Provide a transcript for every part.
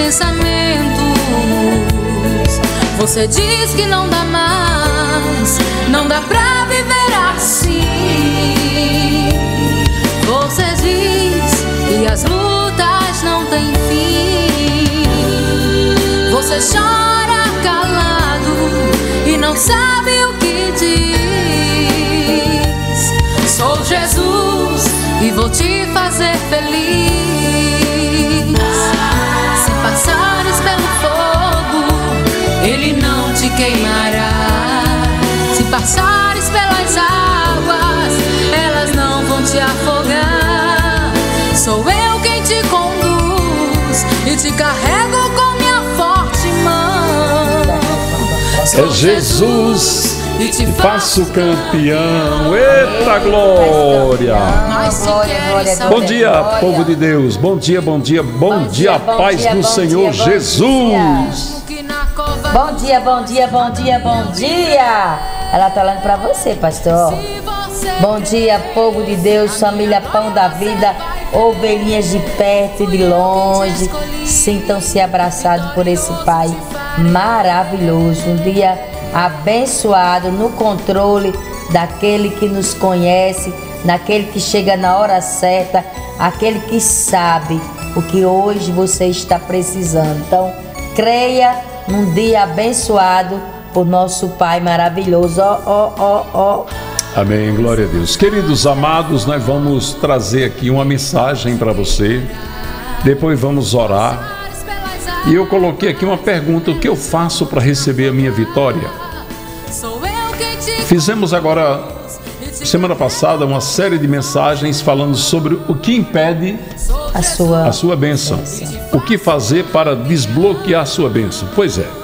pensamentos. Você diz que não dá mais, não dá pra viver assim. Você diz que as lutas não têm fim. Você chora calado e não sabe o que diz. Sou Jesus e vou te fazer feliz. Se passares pelo fogo, ele não te queimará. Se passares pelas águas, elas não vão te afogar. Sou eu quem te conduz e te carrego com minha forte mão. É Jesus e te faço campeão. Eita glória! Bom dia, povo de Deus. Bom dia, bom dia, bom dia, paz do Senhor Jesus. Bom dia, bom dia, bom dia, bom dia. Ela tá olhando pra você, pastor. Bom dia, povo de Deus, família Pão da Vida, ovelhinhas de perto e de longe. Sintam-se abraçados por esse Pai maravilhoso. Um dia abençoado no controle daquele que nos conhece, daquele que chega na hora certa, aquele que sabe o que hoje você está precisando. Então, creia num dia abençoado por nosso Pai maravilhoso. Amém, glória a Deus. Queridos amados, nós vamos trazer aqui uma mensagem para você. Depois vamos orar. E eu coloquei aqui uma pergunta: o que eu faço para receber a minha vitória? Fizemos agora, semana passada, uma série de mensagens falando sobre o que impede a sua bênção. O que fazer para desbloquear a sua bênção? Pois é.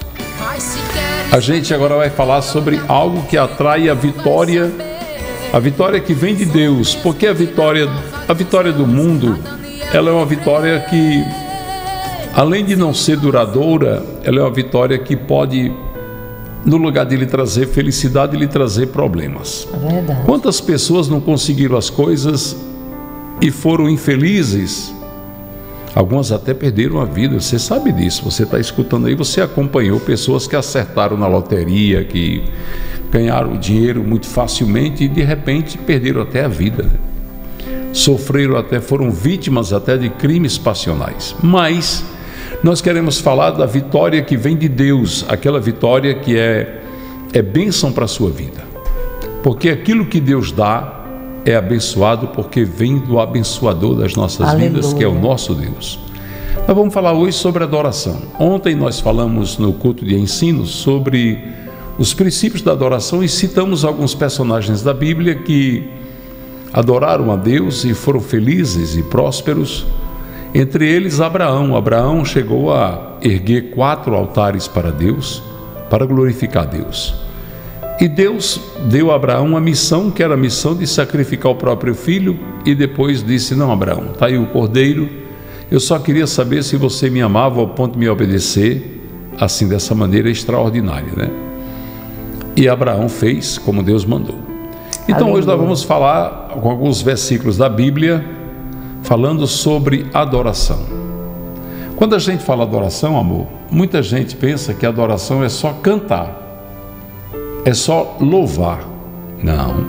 A gente agora vai falar sobre algo que atrai a vitória que vem de Deus, porque a vitória do mundo, ela é uma vitória que, além de não ser duradoura, ela é uma vitória que pode, no lugar de lhe trazer felicidade, lhe trazer problemas. É verdade. Quantas pessoas não conseguiram as coisas e foram infelizes? Algumas até perderam a vida, você sabe disso, você está escutando aí, você acompanhou pessoas que acertaram na loteria, que ganharam dinheiro muito facilmente e de repente perderam até a vida, né? Sofreram até, foram vítimas até de crimes passionais. Mas nós queremos falar da vitória que vem de Deus, aquela vitória que é bênção para a sua vida, porque aquilo que Deus dá é abençoado, porque vem do abençoador das nossas vidas, que é o nosso Deus. Nós vamos falar hoje sobre adoração. Ontem nós falamos no culto de ensino sobre os princípios da adoração e citamos alguns personagens da Bíblia que adoraram a Deus e foram felizes e prósperos. Entre eles Abraão. Abraão chegou a erguer 4 altares para Deus, para glorificar a Deus. E Deus deu a Abraão uma missão, que era a missão de sacrificar o próprio filho, e depois disse: não, Abraão, está aí o cordeiro, eu só queria saber se você me amava ao ponto de me obedecer, assim, dessa maneira extraordinária, né? E Abraão fez como Deus mandou. Então hoje nós vamos falar com alguns versículos da Bíblia, falando sobre adoração. Quando a gente fala adoração, amor, muita gente pensa que adoração é só cantar, é só louvar. Não.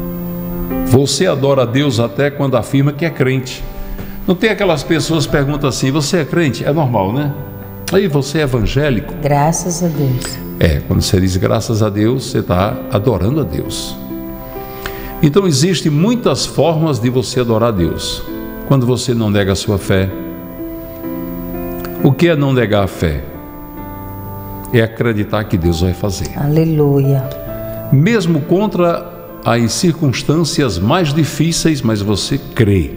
Você adora a Deus até quando afirma que é crente. Não tem aquelas pessoas que perguntam assim: você é crente? É normal, né? Aí, você é evangélico? Graças a Deus. Quando você diz graças a Deus, você está adorando a Deus. Então existem muitas formas de você adorar a Deus. Quando você não nega a sua fé. O que é não negar a fé? É acreditar que Deus vai fazer. Aleluia. Mesmo contra as circunstâncias mais difíceis, mas você crê.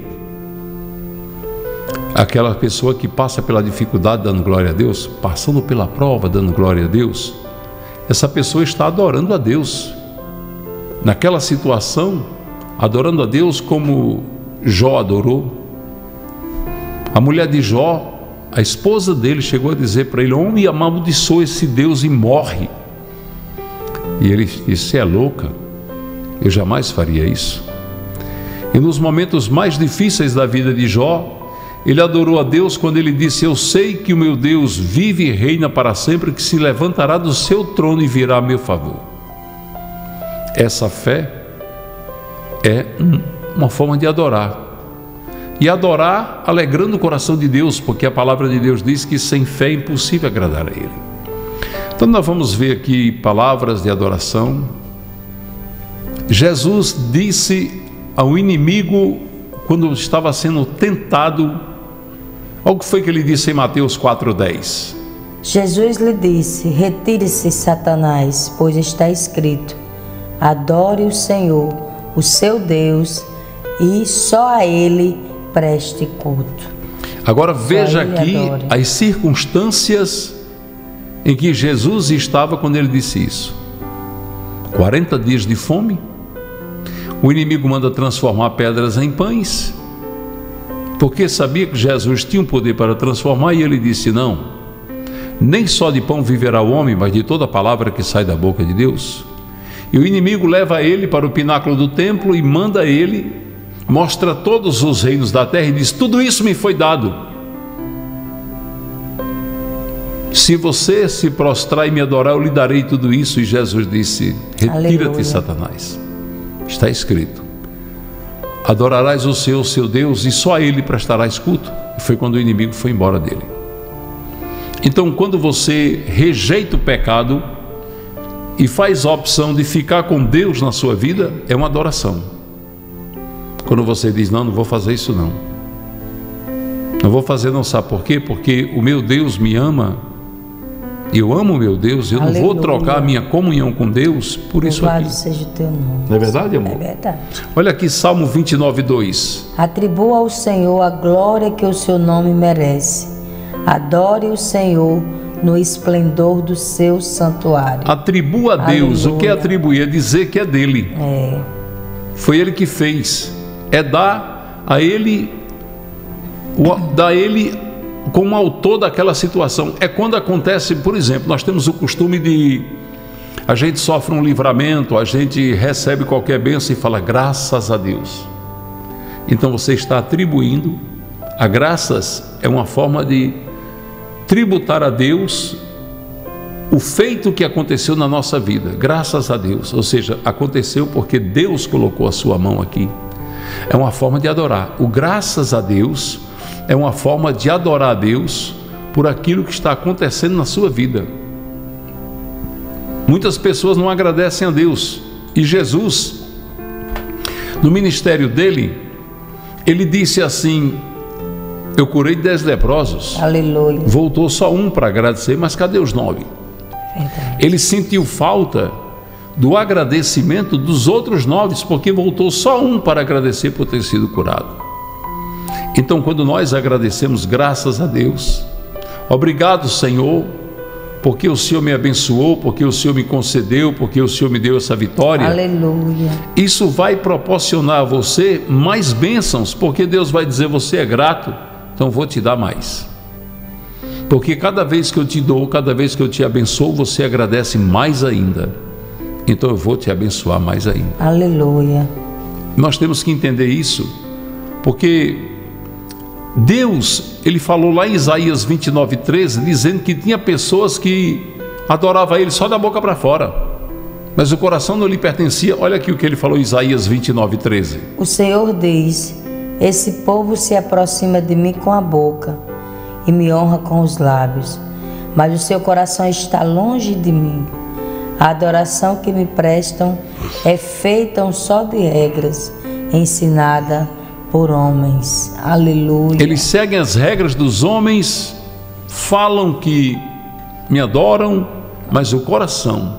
Aquela pessoa que passa pela dificuldade dando glória a Deus, passando pela prova dando glória a Deus, essa pessoa está adorando a Deus. Naquela situação, adorando a Deus como Jó adorou. A mulher de Jó, a esposa dele, chegou a dizer para ele: homem, amaldiçoa esse Deus e morre. E ele disse: você é louca, eu jamais faria isso. E nos momentos mais difíceis da vida de Jó, Ele adorou a Deus quando ele disse: eu sei que o meu Deus vive e reina para sempre, que se levantará do seu trono e virá a meu favor. Essa fé é uma forma de adorar. E adorar alegrando o coração de Deus, porque a palavra de Deus diz que sem fé é impossível agradar a Ele. Então nós vamos ver aqui palavras de adoração. Jesus disse ao inimigo, quando estava sendo tentado, olha o que foi que ele disse em Mateus 4:10. Jesus lhe disse: retire-se, Satanás, pois está escrito: adore o Senhor, o seu Deus, e só a Ele preste culto. Agora veja aqui as circunstâncias em que Jesus estava quando ele disse isso. 40 dias de fome, o inimigo manda transformar pedras em pães, porque sabia que Jesus tinha um poder para transformar, e ele disse: não, nem só de pão viverá o homem, mas de toda palavra que sai da boca de Deus. E o inimigo leva ele para o pináculo do templo e manda ele, mostra todos os reinos da terra e diz: tudo isso me foi dado. Se você se prostrar e me adorar, eu lhe darei tudo isso. E Jesus disse: retira-te, Satanás. Está escrito: adorarás o Senhor, seu Deus, e só a Ele prestarás culto. E foi quando o inimigo foi embora dele. Então, quando você rejeita o pecado e faz a opção de ficar com Deus na sua vida, é uma adoração. Quando você diz: não vou fazer isso não. Não vou fazer não, sabe por quê? Porque o meu Deus me ama. Eu amo o meu Deus, eu não vou trocar a minha comunhão com Deus por isso aqui. Louvado seja o teu nome. Não é verdade, amor? É verdade. Olha aqui, Salmo 29:2. Atribua ao Senhor a glória que o seu nome merece. Adore o Senhor no esplendor do seu santuário. Atribua a Deus. O que é atribuir? É dizer que é dele. Foi ele que fez. É dar a ele como autor daquela situação. É quando acontece, por exemplo, nós temos o costume de, a gente sofre um livramento, a gente recebe qualquer bênção e fala: graças a Deus. Então você está atribuindo, a graças é uma forma de tributar a Deus o feito que aconteceu na nossa vida, graças a Deus. Ou seja, aconteceu porque Deus colocou a sua mão aqui. É uma forma de adorar. O graças a Deus é uma forma de adorar a Deus por aquilo que está acontecendo na sua vida. Muitas pessoas não agradecem a Deus. E Jesus, no ministério dele, ele disse assim: eu curei 10 leprosos. Aleluia. Voltou só um para agradecer, mas cadê os 9? Verdade. Ele sentiu falta do agradecimento dos outros 9, porque voltou só um para agradecer por ter sido curado. Então, quando nós agradecemos, graças a Deus, obrigado, Senhor, porque o Senhor me abençoou, porque o Senhor me concedeu, porque o Senhor me deu essa vitória. Aleluia. Isso vai proporcionar a você mais bênçãos, porque Deus vai dizer: você é grato, então vou te dar mais. Porque cada vez que eu te dou, cada vez que eu te abençoo, você agradece mais ainda. Então eu vou te abençoar mais ainda. Aleluia. Nós temos que entender isso, porque Deus, ele falou lá em Isaías 29:13, dizendo que tinha pessoas que adoravam Ele só da boca para fora, mas o coração não lhe pertencia. Olha aqui o que ele falou em Isaías 29:13. O Senhor diz: esse povo se aproxima de mim com a boca e me honra com os lábios, mas o seu coração está longe de mim. A adoração que me prestam é feita só de regras, ensinada por homens. Aleluia. Eles seguem as regras dos homens, falam que me adoram, mas o coração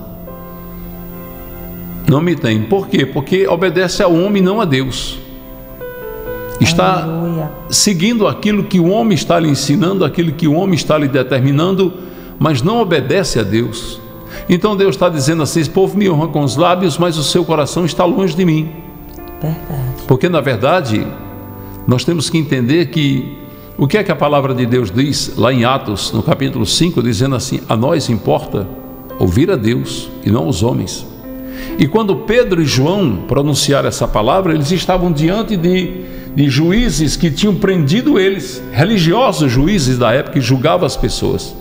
não me tem. Por quê? Porque obedece ao homem, não a Deus. Está seguindo aquilo que o homem está lhe ensinando, aquilo que o homem está lhe determinando, mas não obedece a Deus. Então Deus está dizendo assim: esse povo me honra com os lábios, mas o seu coração está longe de mim. Verdade. Porque na verdade nós temos que entender que o que é que a palavra de Deus diz lá em Atos, no capítulo 5, dizendo assim: a nós importa ouvir a Deus e não os homens. E quando Pedro e João pronunciaram essa palavra, eles estavam diante de de juízes que tinham prendido eles, religiosos juízes da época que julgavam as pessoas.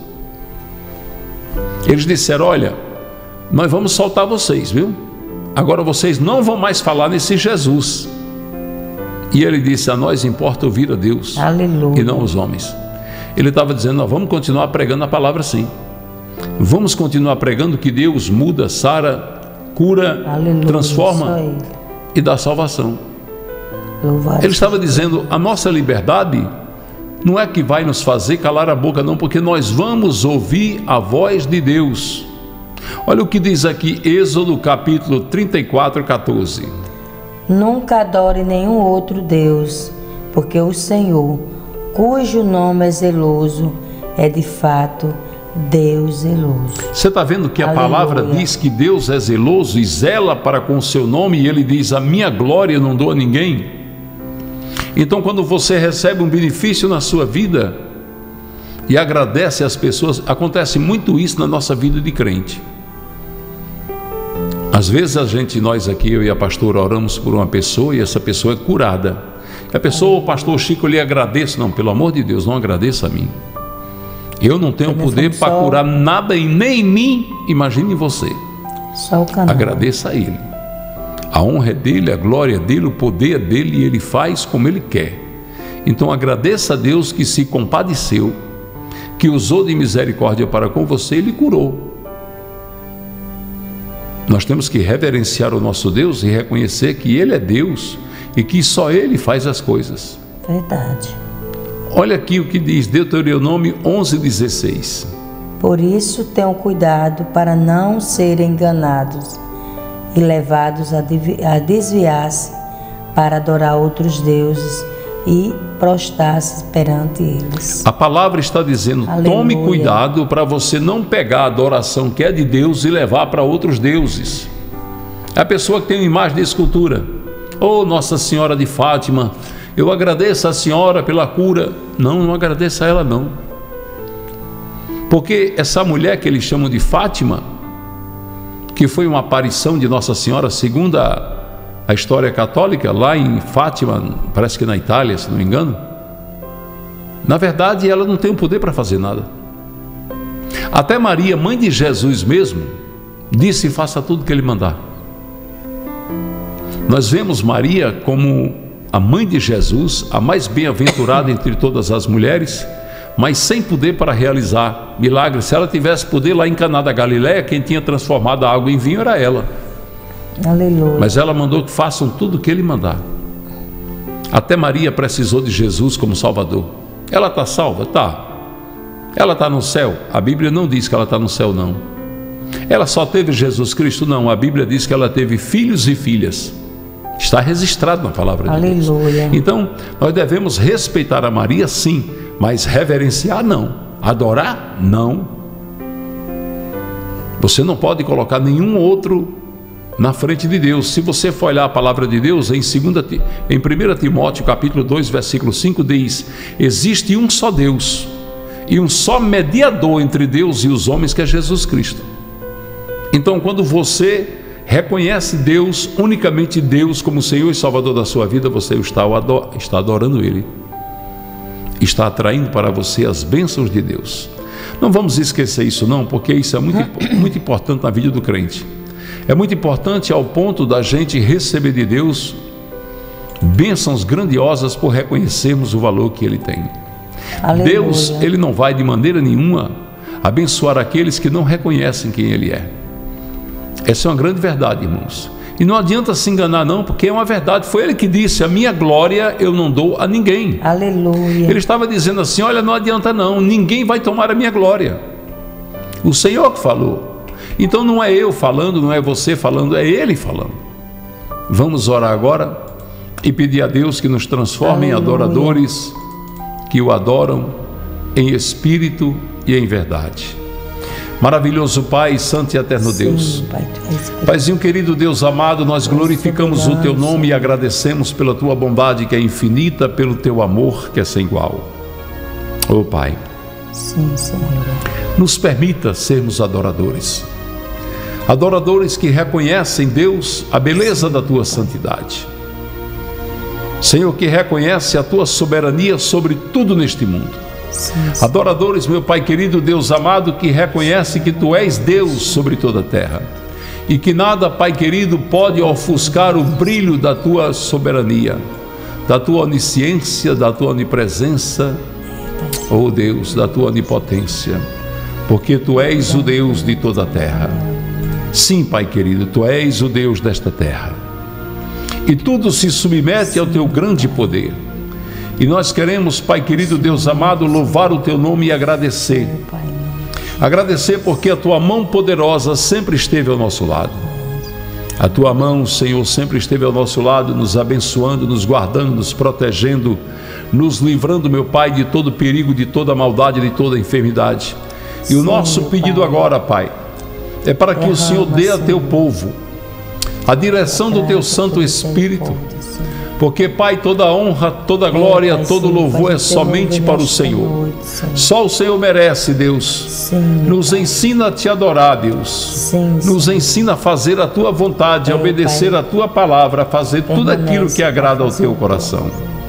Eles disseram: olha, nós vamos soltar vocês, viu? Agora vocês não vão mais falar nesse Jesus. E ele disse: a nós importa ouvir a Deus. Aleluia. E não os homens. Ele estava dizendo: nós vamos continuar pregando a palavra, sim. Vamos continuar pregando que Deus muda, sara, cura, aleluia, transforma e dá salvação. Louvado. Ele estava dizendo: a nossa liberdade não é que vai nos fazer calar a boca, não, porque nós vamos ouvir a voz de Deus. Olha o que diz aqui, Êxodo capítulo 34, 14. Nunca adore nenhum outro Deus, porque o Senhor, cujo nome é zeloso, é de fato Deus zeloso. Você está vendo que a aleluia, palavra diz que Deus é zeloso e zela para com o seu nome, e ele diz: a minha glória eu não dou a ninguém. Então, quando você recebe um benefício na sua vida e agradece às pessoas, acontece muito isso na nossa vida de crente. Às vezes nós aqui, eu e a pastora, oramos por uma pessoa e essa pessoa é curada. A pessoa: o pastor Chico, eu lhe agradeço. Não, pelo amor de Deus, não agradeça a mim. Eu não tenho poder para curar nada e nem em mim, imagine em você. Só o canal. Agradeça a Ele. A honra é dele, a glória é dele, o poder é dele, e ele faz como ele quer. Então agradeça a Deus que se compadeceu, que usou de misericórdia para com você e lhe curou. Nós temos que reverenciar o nosso Deus e reconhecer que Ele é Deus e que só Ele faz as coisas. Verdade. Olha aqui o que diz Deuteronômio 11:16. Por isso tenham cuidado para não serem enganados e levados a desviar-se para adorar outros deuses e prostrar-se perante eles. A palavra está dizendo: aleluia, tome cuidado para você não pegar a adoração que é de Deus e levar para outros deuses. A pessoa que tem uma imagem de escultura: oh, Nossa Senhora de Fátima, eu agradeço a senhora pela cura. Não agradeça a ela, não. Porque essa mulher que eles chamam de Fátima, que foi uma aparição de Nossa Senhora, segundo a história católica, lá em Fátima, parece que na Itália, se não me engano, na verdade ela não tem o poder para fazer nada. Até Maria, mãe de Jesus mesmo, disse: faça tudo que ele mandar. Nós vemos Maria como a mãe de Jesus, a mais bem-aventurada entre todas as mulheres, mas sem poder para realizar milagres. Se ela tivesse poder, lá em Caná da Galileia, quem tinha transformado a água em vinho era ela. Aleluia. Mas ela mandou que façam tudo o que ele mandar. Até Maria precisou de Jesus como Salvador. Ela está salva? Está. Ela está no céu? A Bíblia não diz que ela está no céu, não. Ela só teve Jesus Cristo? Não. A Bíblia diz que ela teve filhos e filhas. Está registrado na palavra de Deus. Aleluia. Então, nós devemos respeitar a Maria, sim, mas reverenciar, não. Adorar, não. Você não pode colocar nenhum outro na frente de Deus. Se você for olhar a palavra de Deus, em 1 Timóteo capítulo 2, versículo 5, diz: existe um só Deus e um só mediador entre Deus e os homens, que é Jesus Cristo. Então, quando você reconhece Deus, unicamente Deus, como Senhor e Salvador da sua vida, você está adorando Ele, está atraindo para você as bênçãos de Deus. Não vamos esquecer isso, não, porque isso é muito importante na vida do crente. É muito importante ao ponto da gente receber de Deus bênçãos grandiosas por reconhecermos o valor que Ele tem. Aleluia. Deus, Ele não vai de maneira nenhuma abençoar aqueles que não reconhecem quem Ele é. Essa é uma grande verdade, irmãos. E não adianta se enganar, não, porque é uma verdade. Foi Ele que disse: a minha glória eu não dou a ninguém. Aleluia. Ele estava dizendo assim: olha, não adianta não, ninguém vai tomar a minha glória. O Senhor que falou. Então não é eu falando, não é você falando, é Ele falando. Vamos orar agora e pedir a Deus que nos transforme em adoradores que o adoram em espírito e em verdade. Maravilhoso Pai, santo e eterno Deus. Paizinho querido, Deus amado, nós glorificamos o Teu nome e agradecemos pela Tua bondade que é infinita, pelo Teu amor que é sem igual. Ó Pai, sim, Senhor, nos permita sermos adoradores. Adoradores que reconhecem, Deus, a beleza da Tua santidade. Senhor, que reconhece a tua soberania sobre tudo neste mundo. Adoradores, meu Pai querido, Deus amado, que reconhece que tu és Deus sobre toda a terra e que nada, Pai querido, pode ofuscar o brilho da tua soberania, da tua onisciência, da tua onipresença, oh Deus, da tua onipotência, porque tu és o Deus de toda a terra. Sim, Pai querido, tu és o Deus desta terra e tudo se submete ao teu grande poder. E nós queremos, Pai querido, Deus amado, louvar o teu nome e agradecer. Agradecer porque a tua mão poderosa sempre esteve ao nosso lado. A tua mão, Senhor, sempre esteve ao nosso lado, nos abençoando, nos guardando, nos protegendo, nos livrando, meu Pai, de todo perigo, de toda maldade, de toda enfermidade. E o nosso pedido agora, Pai, é para que o Senhor dê a teu povo a direção do teu Santo Espírito, porque, Pai, toda honra, toda glória, todo louvor é somente para o Senhor. Só o Senhor merece, Deus. Nos ensina a te adorar, Deus. Nos ensina a fazer a tua vontade, a obedecer a tua palavra, a fazer tudo aquilo que agrada ao teu coração.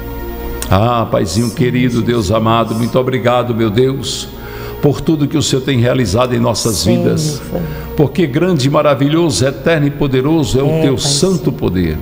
Ah, Paizinho querido, Deus amado, muito obrigado, meu Deus, por tudo que o Senhor tem realizado em nossas vidas, porque grande, maravilhoso, eterno e poderoso é o teu santo poder.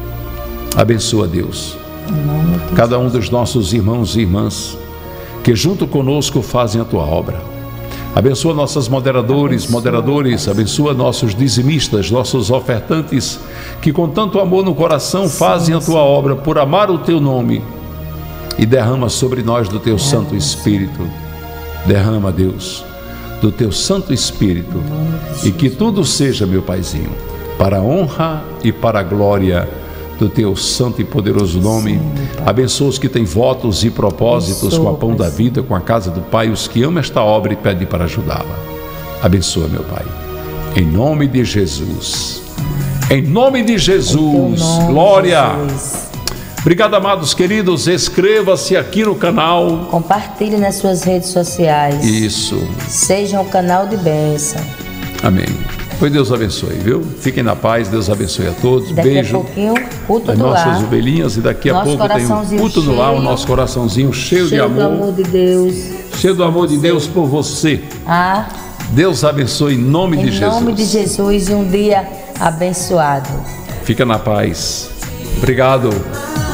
Abençoa, Deus, cada um dos nossos irmãos e irmãs que junto conosco fazem a tua obra. Abençoa nossos moderadores, abençoa nossos dizimistas, nossos ofertantes, que com tanto amor no coração fazem a tua obra por amar o teu nome, e derrama sobre nós do teu Santo Espírito. Derrama, Deus, do teu Santo Espírito, e que tudo seja, meu Paizinho, para a honra e para a glória do teu santo e poderoso nome. Abençoa os que têm votos e propósitos com a Pão da Vida, com a Casa do Pai, os que amam esta obra e pedem para ajudá-la. Abençoa, meu Pai, em nome de Jesus. Em nome de Jesus, glória. Obrigado, amados queridos, inscreva-se aqui no canal. Compartilhe nas suas redes sociais. Isso. Seja um canal de bênção. Amém. Pois Deus abençoe, viu? Fiquem na paz, Deus abençoe a todos. Daqui Beijo. a pouquinho, culto as do nossas lar. ovelhinhas, e daqui a pouco tem um culto no lar, o nosso coraçãozinho cheio de amor. Cheio do amor de Deus. Cheio do amor de Deus por você. Ah, Deus abençoe em nome de Jesus. Em nome de Jesus, e um dia abençoado. Fica na paz. Obrigado.